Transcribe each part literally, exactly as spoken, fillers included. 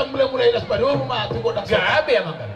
godang mulai-mulai las baru mah tu godang. Gabe ya makan.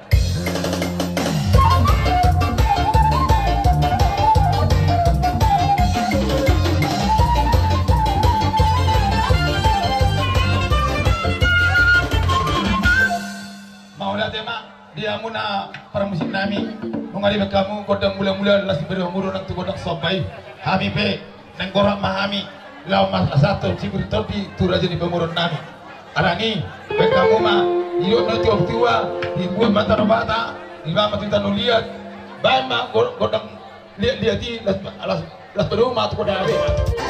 Mau dah tema dia muna para musim nami mengalih kamu godang mula-mula las baru muru nak tu godang sobai. Kami pe nang korak mahami lau mas satu cibur topi tu raja di pemurun nami. Arangi kamu mah iyo nanti waktu tua ibu mata robata lima mati tanu lihat baik mah godang lihat lihat di las las las baru mah tu godang abe.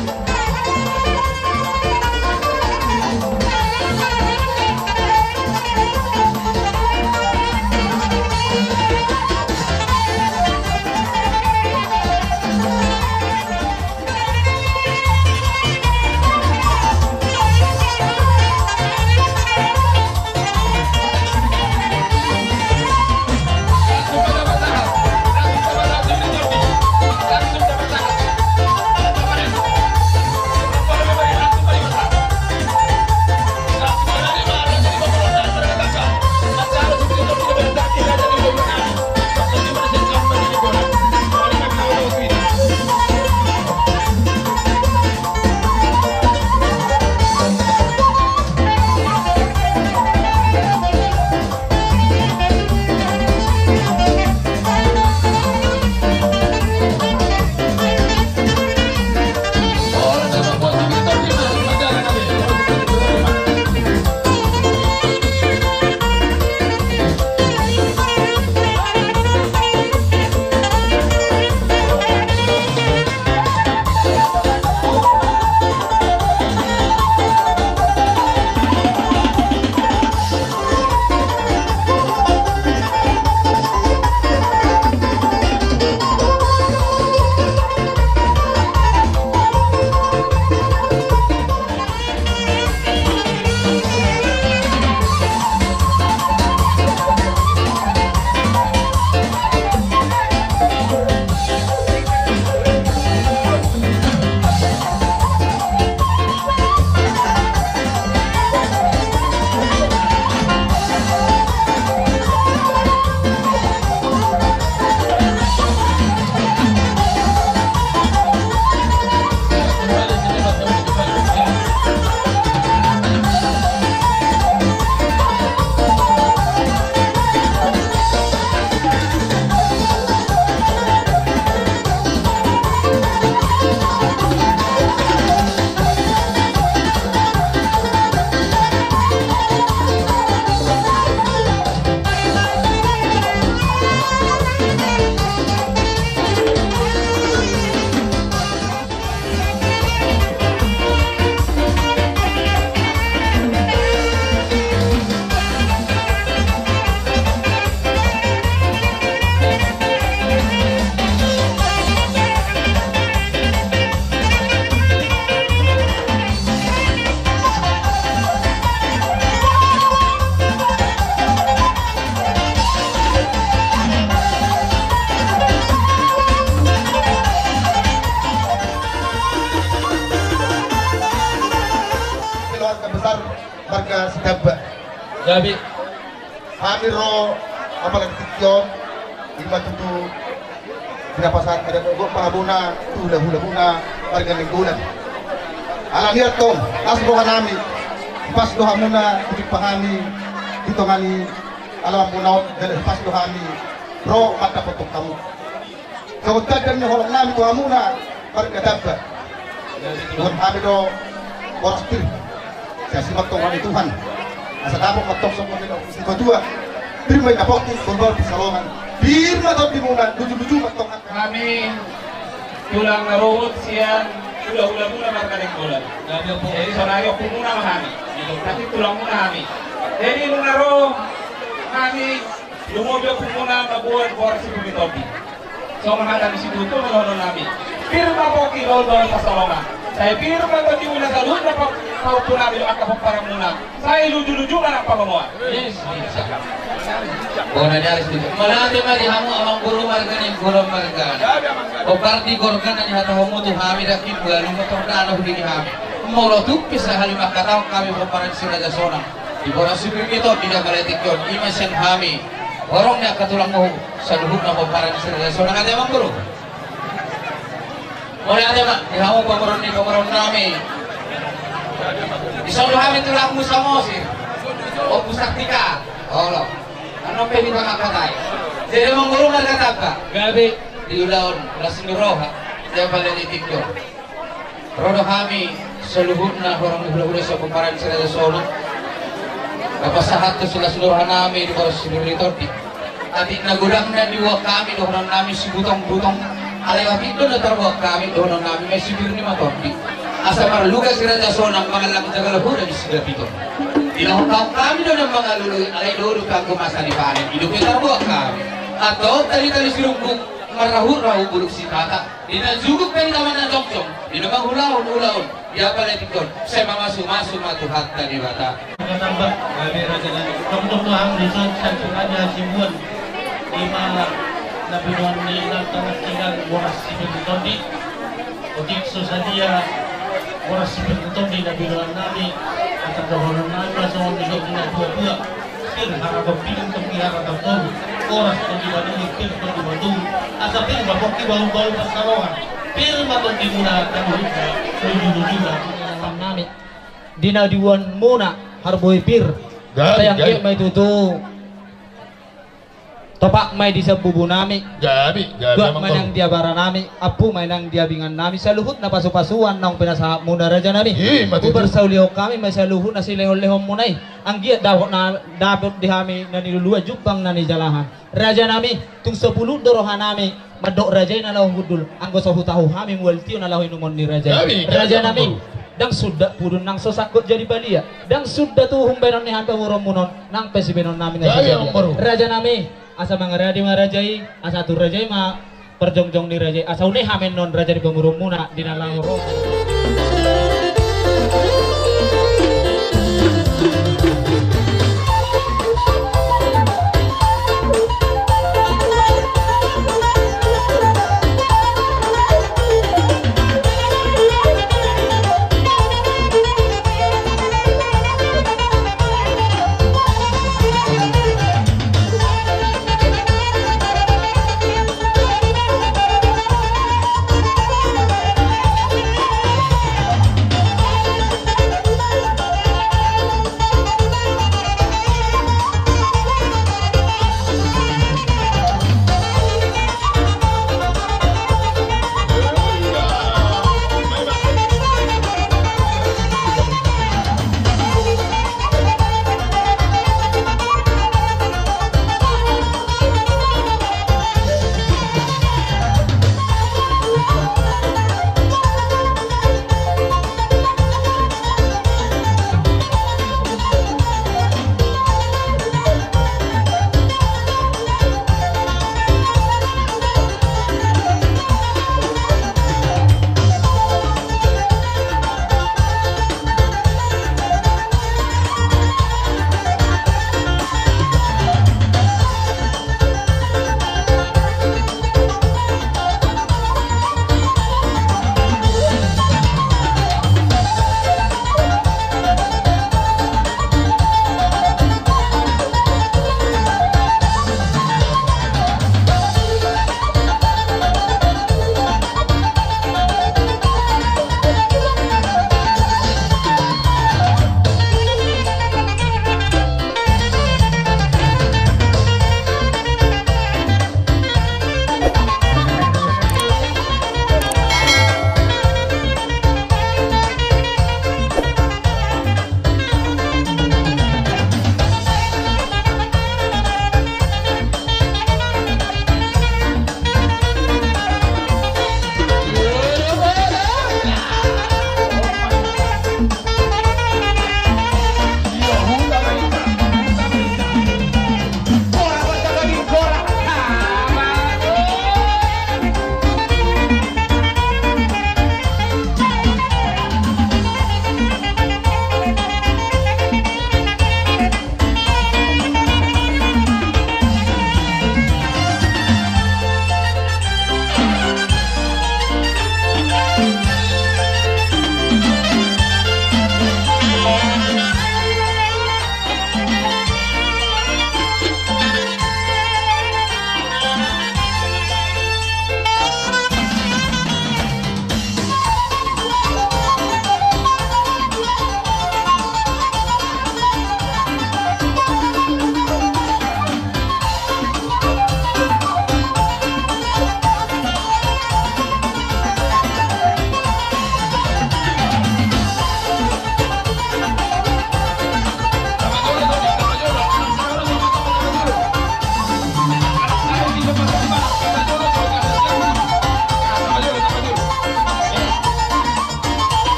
Marga Sedaba. Gabi. Amiro apalagi tikyon lima tutu pinapasan ada kok pangabuna tulah hula buna marga lingkungan. Alahir tong asbo kanami pas doha muna tutik pangani dito ngani alam punaw dan pas doha mi bro mata potong kamu. Kau tadan holong nami doha muna marga Dabba. Tuhan Amiro boros pir. Kasi magtong ni Tuhan. Asa kapok magtong sa mga si kedua. Pirma kapok ni kumbal di salongan. Pirma to di muna duju-duju magtong kami tulang naruhut siang hula-hula muna markaning bulan. Jadi sonario po muna kami. Tapi tulang muna kami. Jadi nung naro kami lumobyo po muna mabuhat buwan si Pumitopi. So mahata di si Tuto manonon kami. Pirma po kinol-dol sa salongan. Saya pirma to di muna sa luna pa kau pula di akap para muna. Saya luju-luju anak pamamuan. Yes, bisa. Bona nyari sedikit. Malati mari hamu amang guru marga ni guru marga. O parti gorgan ni hata homo tu hami dak ibgalu mo tong dano hudi hami. Molo tu pisa halimah katao kami paparan sira jasona. di bawah sipir itu tidak baletik yon ima sen hami orangnya katulang mau saluhuk na paparan sila so nakati emang guru boleh ada mak dihamu pameron ni pameron nami isolu hami tulang musa mosir o pusaktika olo ano pe di tengah katai jadi emang guru nggak kata apa gabi di ulaun lasin roha dia baletik yon rodo hami saluhuk na orang hula-hula sa paparan sila solo kapasahat to sila seluruhan nami di bawah sipir itu adik nagudang na diwa kami dohonan nami si butong-butong alewat itu na terbawa kami dohonan nami may sibir ni matordi asa marluga si Raja Sonang mga lang tagalahura di sila pito ilahong kami doon ang mga luluy alay lulu kang kumasa ni panin ilupin terbawa kami atau tali-tali sirumbong marahur-rahu buluk si tata dinazugok pa rin naman ng jong-jong dinamang hulaon-hulaon dia pala tikon saya mamasuk-masuk matuhat tadi bata tambah kami Raja Nami kamu Tuhan Rizal satu Raja Simbuan lima nabinuan ni tengah tinggal waras sipil tondi otik susadia waras sipil tondi nabinuan nami atau dohonan nami langsung menjadi dua dua sir harap pilih untuk harap tahu waras tondi bani pil tondi batu asa pil bapoki bau-bau pasawakan pil tondi muna kamu tujuh-tujuh nami dina diwan muna harboy pir sayang ke may tutu topak may di sa bubu nami Gabi, gabi dua may nang diabara nami apu may nang diabingan nami sa luhut na pasupasuan nang pinasahap muna Raja Nami ubar sa uliho kami may sa luhut na si lehon-lehon munay ang giat dapat na dapat di kami na niluluwa jupang na nijalahan Raja Nami tung sepuluh dorohan nami madok Raja na lahong hudul ang gosa hutahu kami waltiyo na lahong numon ni Raja Raja Nami dang sudah purun nang sosakot jadi balia dang sudah tuh humbenon ni hanpa murom munon nang pesibenon namin na Raja Nami asa mga radi mga rajai asa tu rajai ma perjongjong ni rajai asa une hamen non raja di pemurum muna di nalang ro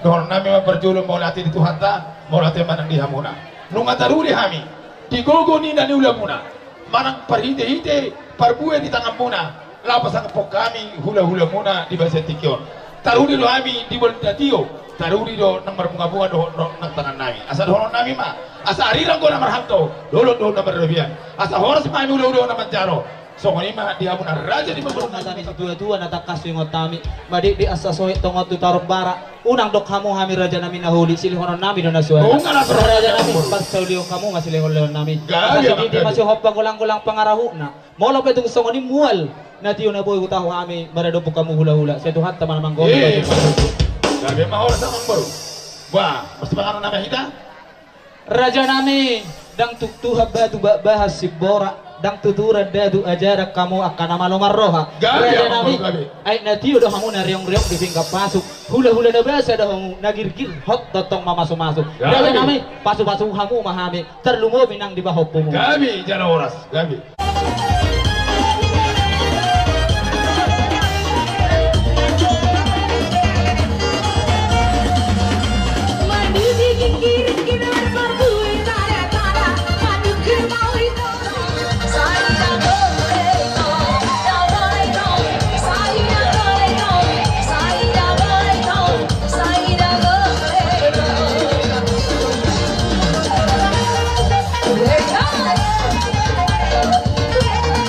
Dohon nami maperjulung mau latih di Tuhan ta, mau latih manang di hamuna. Nunga taruri hami, di gogo ni na niula muna. Manang parhite-hite, parbuwe di tangan muna. Lapas ang pok kami, hula-hula muna di basa tikyon. Taruri do hami di boldatio, taruri do nang marbunga-bunga do nang tangan nami. Asa dohon nami ma, asa arirang ko na marhamto, lolo do na marrabian. Asa horas ma hula-hula na manjaro. So kanima di hamuna raja di mabrung Natami si tua-tua natakas yung otami madi di asasoy tongot tu tarok bara unang dok kamu hami raja nami nahuli silihon nami do nasuan Oo nga, nasa- raja nami pagsauliyo kamu masilihon nami Gaya, kasi hindi gaya. masih hopang kulang-kulang pangarahu na molo pa itong songoni mual na tiyo na boy utaho hami marado po kamu hula-hula sa Tuhan taman namang gomi Eh, gabi mahal sa mang baru. Wah, mesti pangalan nama kita? raja nami dang tuktuha batu bahas si bora dang tuturan dadu ajarak kamu akan nama lomar roha Gabi, raja ang nami gabi. ay natiyo do hamu na riong-riong di pinggap pasok hula-hula na basa do hamu nagirgir hot dotong mamasok-masok Gabi. raja nami pasok-pasok hamu mahami terlumobi nang di bawah pumu Gabi, jangan oras. Gabi. Hey,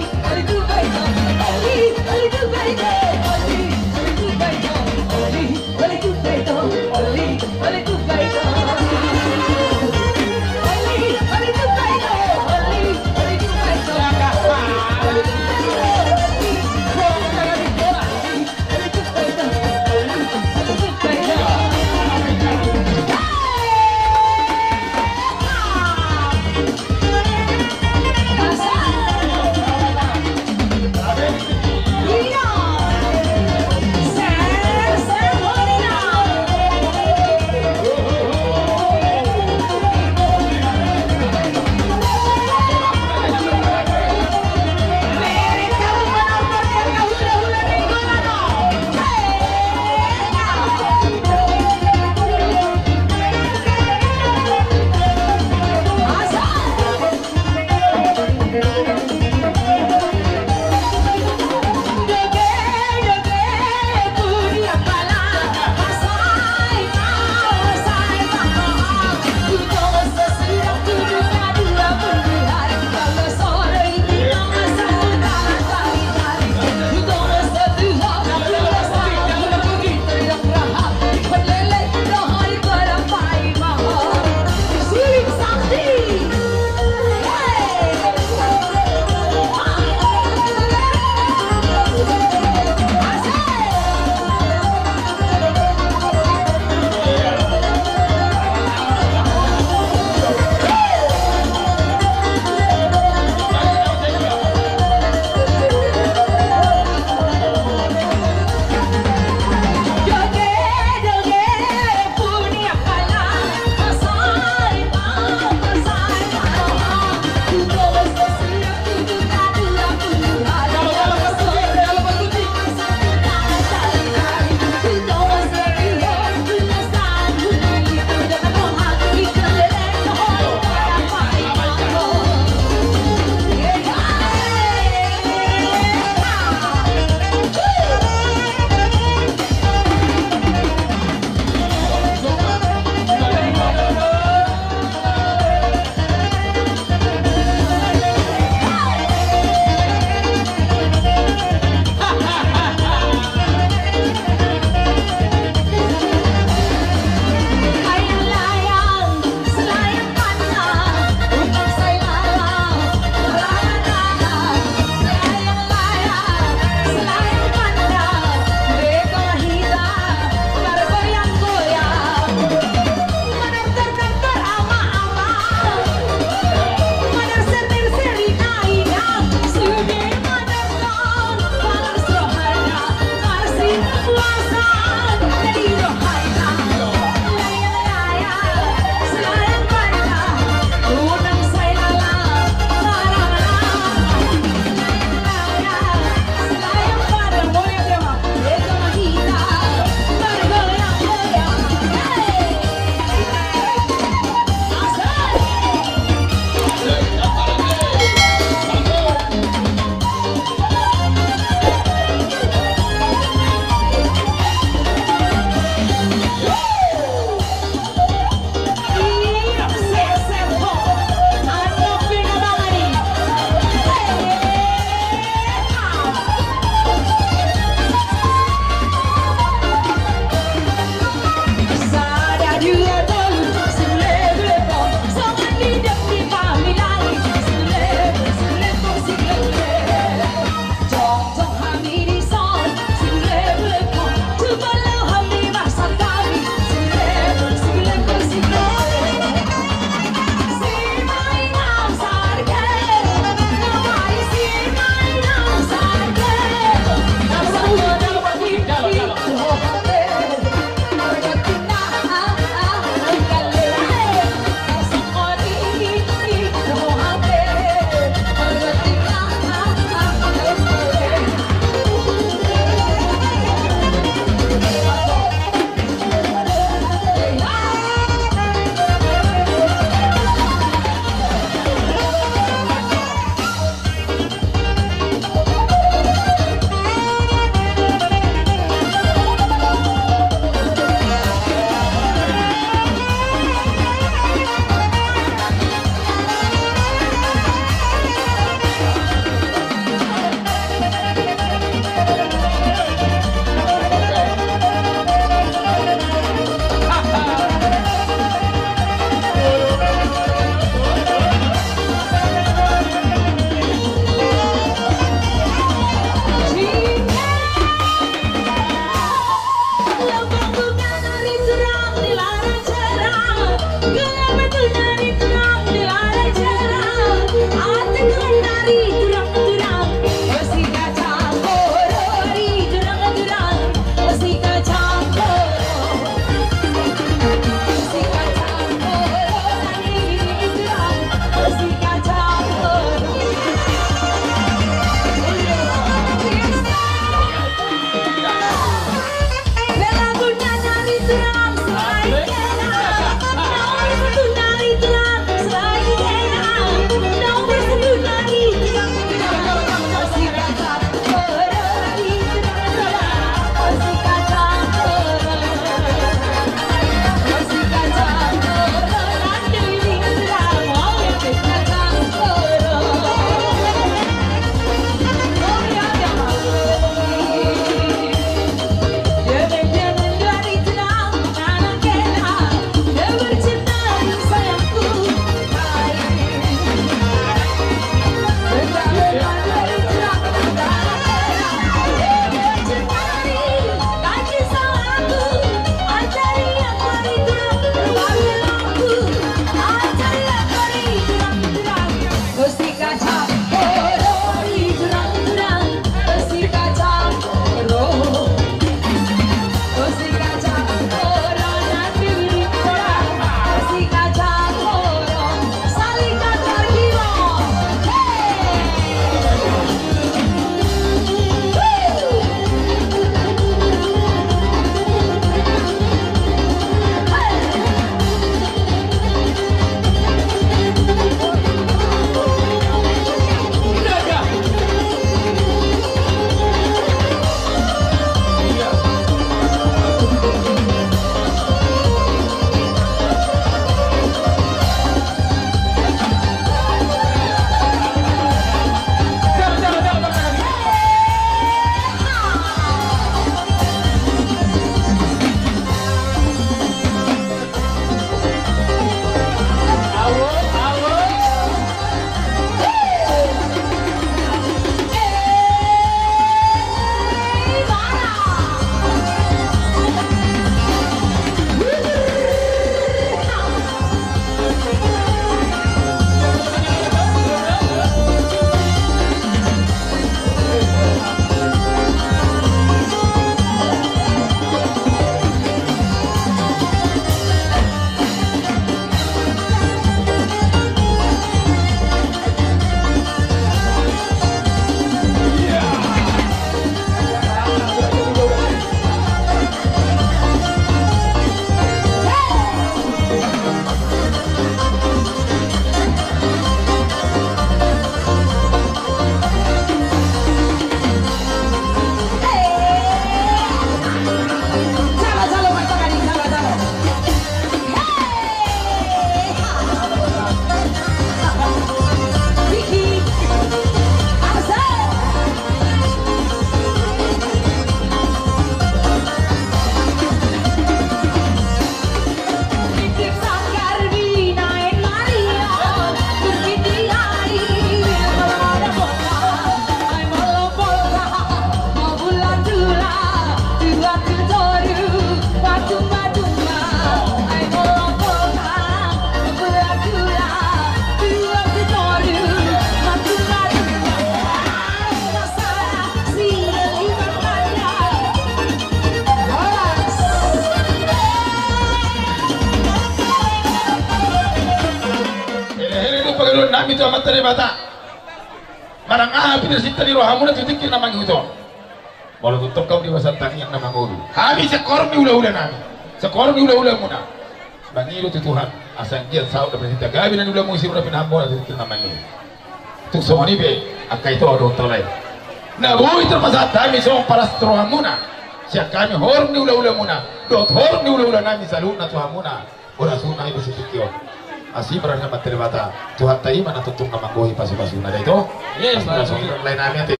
ulun nami tu amat teribata. Marang ah pindah sita di rohamuna tu tikir nama gitu. Walau tutup kau di wasan tangi yang nama ngulu. Kami sekor mi ula-ula nami. Sekor mi ula-ula muna. Bangilu tu Tuhan. Asal dia tahu dapat kita gabi dan ula musim ula pinahambon tu tikir nama ngulu. Tu semua ni be akai tu ada tolai. Nah bui terpasat kami semua para rohamuna. Siap kami hor ni ula-ula muna. Dot hor ni ula-ula nami salut na Tuhan muna. Ora sunai bersikio. Asih berada materi bata. Tuhan tahu mana tutung nama gohi pasu-pasu nada itu. Yes, lain nami